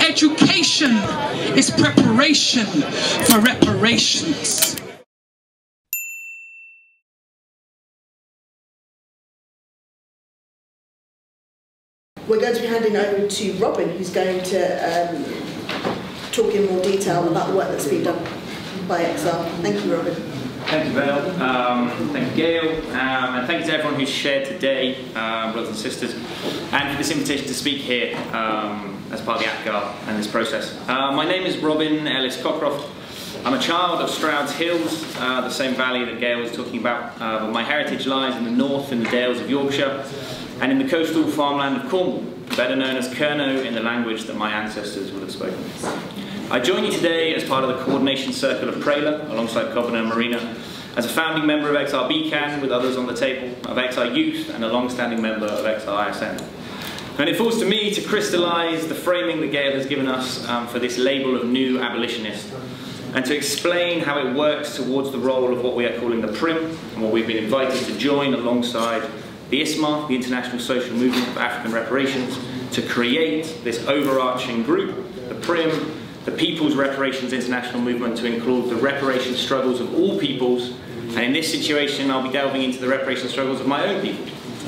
Education is preparation for reparations. We're going to be handing over to Robin, who's going to talk in more detail about the work that's been done by XR. Thank you, Robin. Thank you, Val. Thank you, Gail. And thank you to everyone who's shared today, brothers and sisters, and for this invitation to speak here as part of the APPCITARJ and this process. My name is Robin Ellis Cockcroft. I'm a child of Stroud's Hills, the same valley that Gail was talking about, but my heritage lies in the north, in the Dales of Yorkshire, and in the coastal farmland of Cornwall, better known as Kerno in the language that my ancestors would have spoken. I join you today as part of the coordination circle of Prela, alongside Cobham and Marina, as a founding member of XR-BCAN, with others on the table, of XR Youth, and a long-standing member of XR-ISM. And it falls to me to crystallise the framing that Gail has given us for this label of new abolitionist, and to explain how it works towards the role of what we are calling the PRIM, and what we've been invited to join alongside the ISMAR, the International Social Movement of African Reparations, to create this overarching group, the PRIM, the People's Reparations International Movement, to include the reparation struggles of all peoples, and in this situation I'll be delving into the reparation struggles of my own people,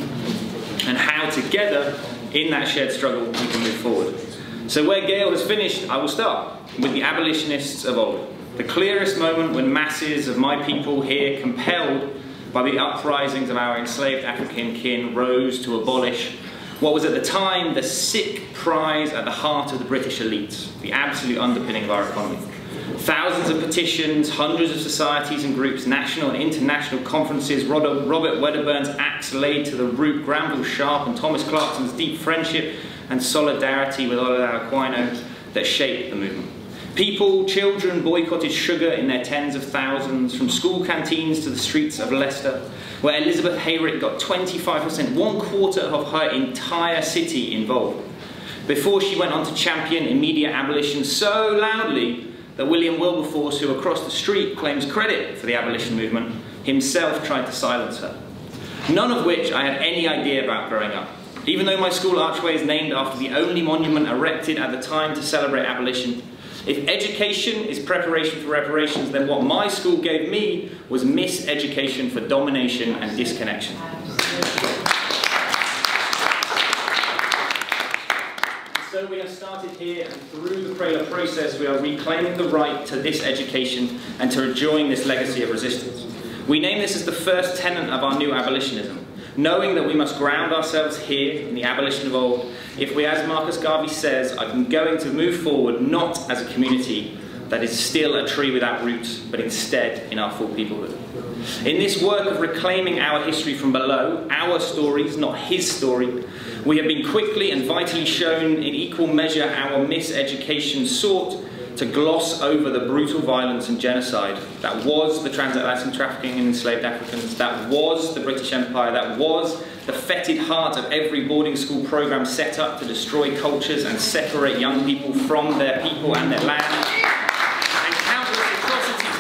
and how together, in that shared struggle, we can move forward. So where Gail has finished, I will start with the abolitionists of old. The clearest moment when masses of my people here, compelled by the uprisings of our enslaved African kin, rose to abolish what was at the time the sick prize at the heart of the British elites, the absolute underpinning of our economy. Thousands of petitions, hundreds of societies and groups, national and international conferences, Robert Wedderburn's axe laid to the root, Granville Sharp and Thomas Clarkson's deep friendship and solidarity with Olaudah Equiano that shaped the movement. People, children boycotted sugar in their tens of thousands, from school canteens to the streets of Leicester, where Elizabeth Hayrick got 25%, 1/4 of her entire city involved, before she went on to champion immediate abolition so loudly that William Wilberforce, who across the street claims credit for the abolition movement, himself tried to silence her. None of which I had any idea about growing up. Even though my school archway is named after the only monument erected at the time to celebrate abolition, if education is preparation for reparations, then what my school gave me was miseducation for domination and disconnection. So we have started here, and through the Prela process we are reclaiming the right to this education and to rejoin this legacy of resistance. We name this as the first tenet of our new abolitionism, knowing that we must ground ourselves here in the abolition of old, if we, as Marcus Garvey says, are going to move forward not as a community that is still a tree without roots, but instead in our full peoplehood. In this work of reclaiming our history from below, our stories, not his story, we have been quickly and vitally shown in equal measure our miseducation sought to gloss over the brutal violence and genocide that was the transatlantic trafficking in enslaved Africans, that was the British Empire, that was the fetid heart of every boarding school program set up to destroy cultures and separate young people from their people and their land, and countless atrocities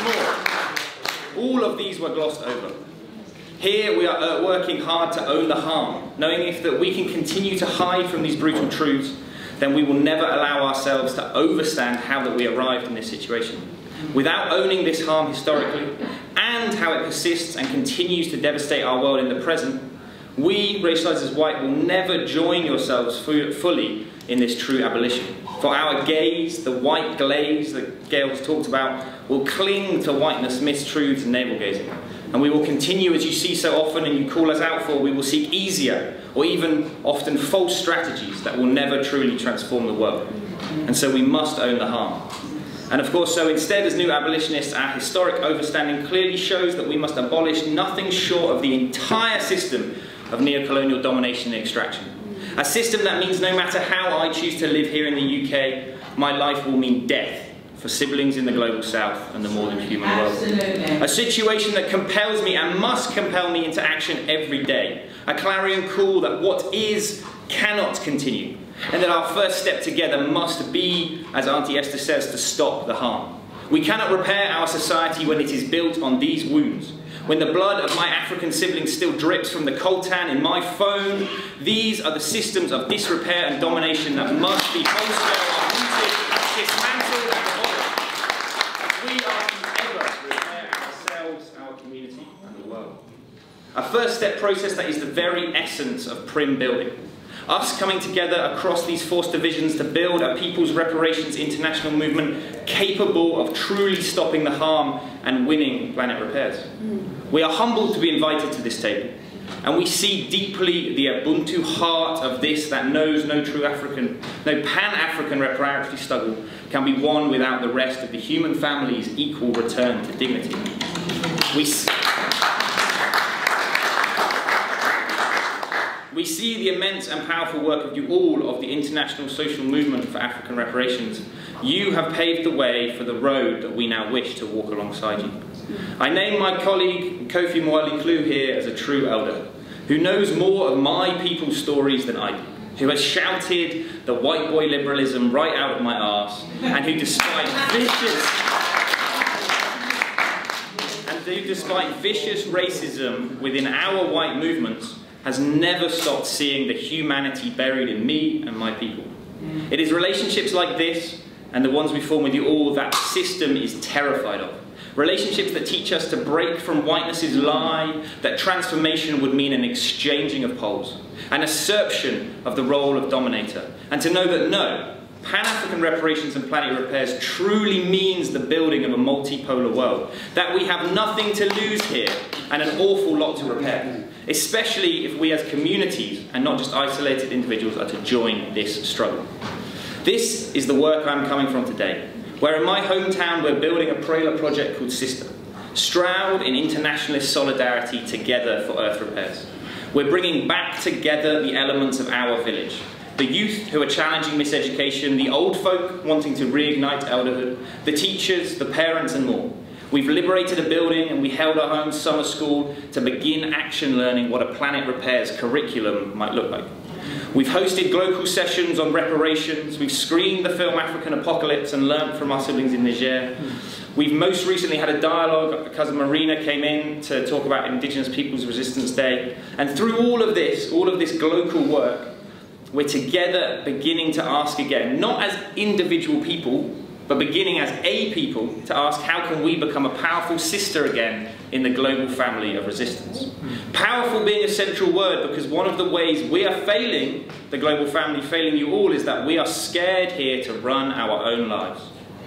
more. All of these were glossed over. Here we are working hard to own the harm, knowing that we can continue to hide from these brutal truths, then we will never allow ourselves to overstand how that we arrived in this situation. Without owning this harm historically, and how it persists and continues to devastate our world in the present, we, racialised as white, will never join yourselves fully in this true abolition. For our gaze, the white glaze that Gail has talked about, will cling to whiteness, mistruths and navel-gazing. And we will continue, as you see so often and you call us out for, we will seek easier or even often false strategies that will never truly transform the world. And so we must own the harm. And of course, so instead, as new abolitionists, our historic overstanding clearly shows that we must abolish nothing short of the entire system of neocolonial domination and extraction. A system that means no matter how I choose to live here in the UK, my life will mean death for siblings in the global south and the more than human world. A situation that compels me and must compel me into action every day. A clarion call that what is cannot continue. And that our first step together must be, as Auntie Esther says, to stop the harm. We cannot repair our society when it is built on these wounds. When the blood of my African siblings still drips from the coltan in my phone, these are the systems of disrepair and domination that must be wholesale, uprooted, first step process that is the very essence of PRIM building. Us coming together across these forced divisions to build a people's reparations international movement capable of truly stopping the harm and winning planet repairs. We are humbled to be invited to this table, and we see deeply the Ubuntu heart of this that knows no Pan-African reparatory struggle can be won without the rest of the human family's equal return to dignity. We see the immense and powerful work of you all of the international social movement for African reparations. You have paved the way for the road that we now wish to walk alongside you. I name my colleague Kofi Mwali-Klu here as a true elder, who knows more of my people's stories than I do, who has shouted the white boy liberalism right out of my arse, and who despite vicious racism within our white movements, has never stopped seeing the humanity buried in me and my people. It is relationships like this, and the ones we form with you all, that the system is terrified of. Relationships that teach us to break from whiteness's lie, that transformation would mean an exchanging of poles, an assertion of the role of dominator, and to know that no, Pan-African reparations and planet repairs truly means the building of a multipolar world, that we have nothing to lose here and an awful lot to repair, especially if we as communities and not just isolated individuals are to join this struggle. This is the work I'm coming from today, where in my hometown we're building a Prela project called Sister, shrouded in internationalist solidarity together for earth repairs. We're bringing back together the elements of our village. The youth who are challenging miseducation, the old folk wanting to reignite elderhood, the teachers, the parents and more. We've liberated a building and we held our home summer school to begin action learning what a planet repairs curriculum might look like. We've hosted local sessions on reparations, we've screened the film African Apocalypse and learnt from our siblings in Niger. We've most recently had a dialogue, cousin Marina came in to talk about Indigenous Peoples Resistance Day. And through all of this local work, we're together beginning to ask again, not as individual people, but beginning as a people to ask how can we become a powerful sister again in the global family of resistance. Powerful being a central word because one of the ways we are failing, the global family failing you all, is that we are scared here to run our own lives.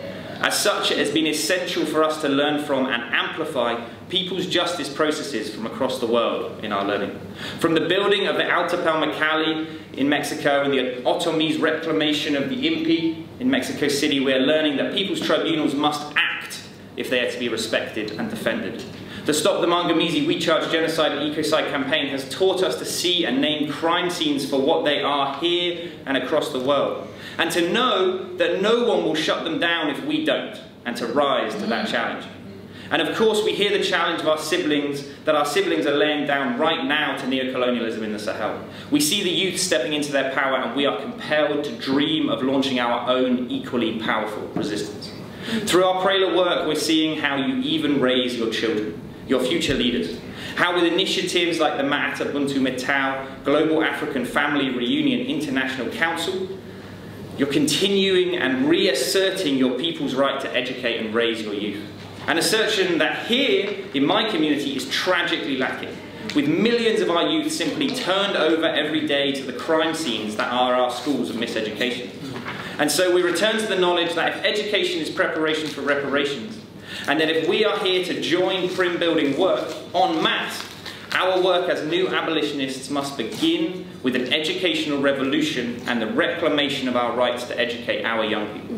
As such, it has been essential for us to learn from and amplify people's justice processes from across the world in our learning. From the building of the Altepel Macali in Mexico and the Otomi's reclamation of the IMPI in Mexico City, we are learning that people's tribunals must act if they are to be respected and defended. The Stop the Maangamizi Counteraction Genocide and Ecocide campaign has taught us to see and name crime scenes for what they are here and across the world, and to know that no one will shut them down if we don't, and to rise to that challenge. And of course we hear the challenge of our siblings, that our siblings are laying down right now to neocolonialism in the Sahel. We see the youth stepping into their power and we are compelled to dream of launching our own equally powerful resistance. Through our Prela work we're seeing how you even raise your children, your future leaders. How with initiatives like the Ma'ata Buntu Metau Global African Family Reunion International Council, you're continuing and reasserting your people's right to educate and raise your youth. An assertion that here, in my community, is tragically lacking, with millions of our youth simply turned over every day to the crime scenes that are our schools of miseducation. And so we return to the knowledge that if education is preparation for reparations, and that if we are here to join PRIM building work en masse, our work as new abolitionists must begin with an educational revolution and the reclamation of our rights to educate our young people.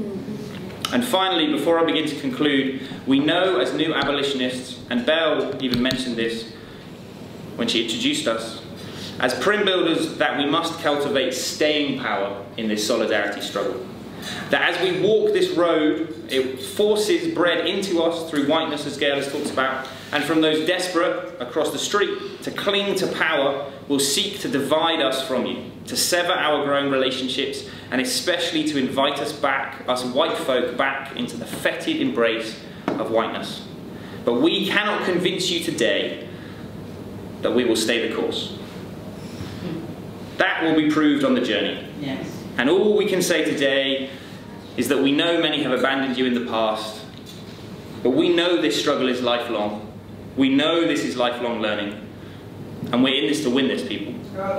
And finally, before I begin to conclude, we know as new abolitionists, and Belle even mentioned this when she introduced us, as PRIM builders, that we must cultivate staying power in this solidarity struggle. That as we walk this road, it forces bread into us through whiteness, as Gail has talked about, and from those desperate across the street to cling to power will seek to divide us from you, to sever our growing relationships, and especially to invite us back, us white folk, back into the fetid embrace of whiteness. But we cannot convince you today that we will stay the course. That will be proved on the journey. Yes. And all we can say today is that we know many have abandoned you in the past, but we know this struggle is lifelong. We know this is lifelong learning. And we're in this to win this, people.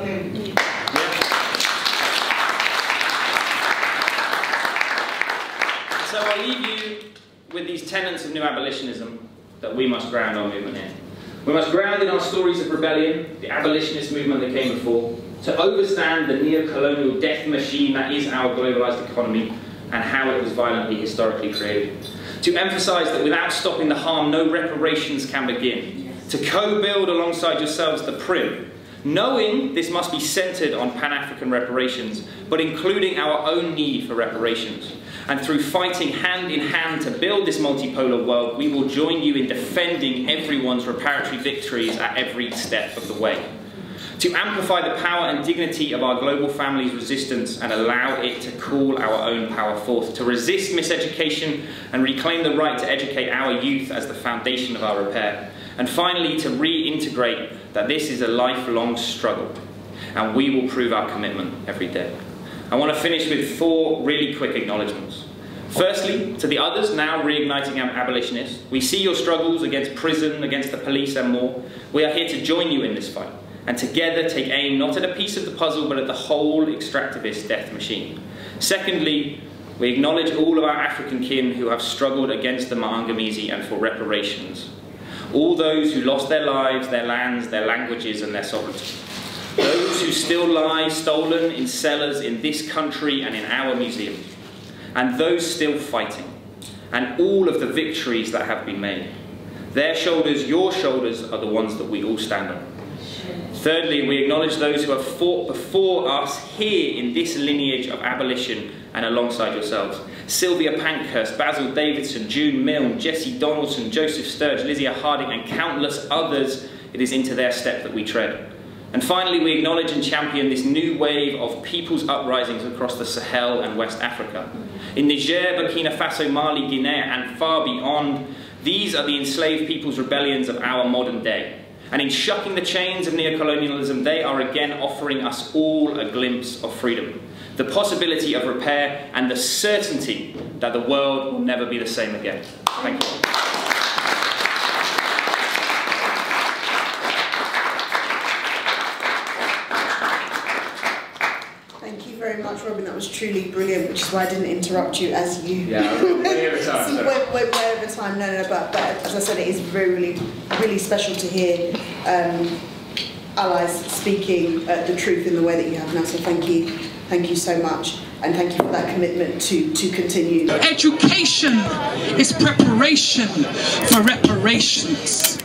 So I'll leave you with these tenets of new abolitionism that we must ground our movement in. We must ground in our stories of rebellion, the abolitionist movement that came before, to overstand the neo-colonial death machine that is our globalised economy and how it was violently historically created. To emphasise that without stopping the harm, no reparations can begin. To co-build alongside yourselves the PRIM, knowing this must be centred on Pan-Afrikan reparations, but including our own need for reparations. And through fighting hand in hand to build this multipolar world, we will join you in defending everyone's reparatory victories at every step of the way. To amplify the power and dignity of our global family's resistance and allow it to call our own power forth. To resist miseducation and reclaim the right to educate our youth as the foundation of our repair. And finally, to reintegrate that this is a lifelong struggle, and we will prove our commitment every day. I want to finish with 4 really quick acknowledgements. Firstly, to the others now reigniting abolitionists, we see your struggles against prison, against the police and more. We are here to join you in this fight, and together take aim not at a piece of the puzzle, but at the whole extractivist death machine. Secondly, we acknowledge all of our African kin who have struggled against the Maangamizi and for reparations. All those who lost their lives, their lands, their languages and their sovereignty. Those who still lie stolen in cellars in this country and in our museum. And those still fighting. And all of the victories that have been made. Their shoulders, your shoulders, are the ones that we all stand on. Thirdly, we acknowledge those who have fought before us here in this lineage of abolition and alongside yourselves. Sylvia Pankhurst, Basil Davidson, June Milne, Jessie Donaldson, Joseph Sturge, Lizzie Harding and countless others. It is into their step that we tread. And finally, we acknowledge and champion this new wave of people's uprisings across the Sahel and West Africa. In Niger, Burkina Faso, Mali, Guinea and far beyond, these are the enslaved people's rebellions of our modern day. And in shucking the chains of neocolonialism, they are again offering us all a glimpse of freedom, the possibility of repair, and the certainty that the world will never be the same again. Thank you. Thank you very much, Robin. That was truly brilliant, which is why I didn't interrupt you as you... Yeah, we're way over time. See, we're way over time. No, but as I said, it is really special to hear allies speaking the truth in the way that you have now. So thank you so much, and thank you for that commitment to continue. Education is preparation for reparations.